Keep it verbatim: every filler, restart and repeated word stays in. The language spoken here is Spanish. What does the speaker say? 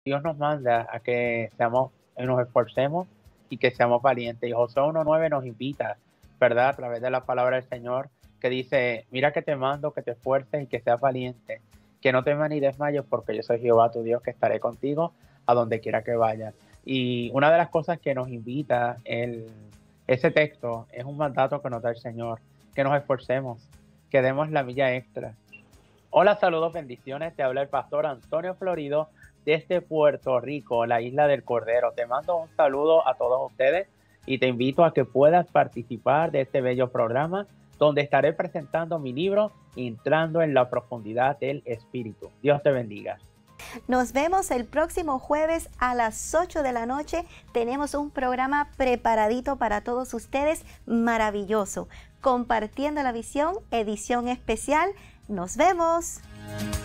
Dios nos manda a que seamos, nos esforcemos y que seamos valientes. Y Josué uno nueve nos invita, ¿verdad? A través de la palabra del Señor, que dice, mira que te mando, que te esfuerces y que seas valiente, que no temas ni desmayes, porque yo soy Jehová tu Dios, que estaré contigo a donde quiera que vayas. Y una de las cosas que nos invita el, ese texto es un mandato que nos da el Señor, que nos esforcemos, que demos la milla extra. Hola, saludos, bendiciones, te habla el pastor Antonio Florido desde Puerto Rico, la isla del Cordero. Te mando un saludo a todos ustedes y te invito a que puedas participar de este bello programa donde estaré presentando mi libro, Entrando en la profundidad del Espíritu. Dios te bendiga. Nos vemos el próximo jueves a las ocho de la noche. Tenemos un programa preparadito para todos ustedes, maravilloso. Compartiendo la Visión, edición especial. Nos vemos.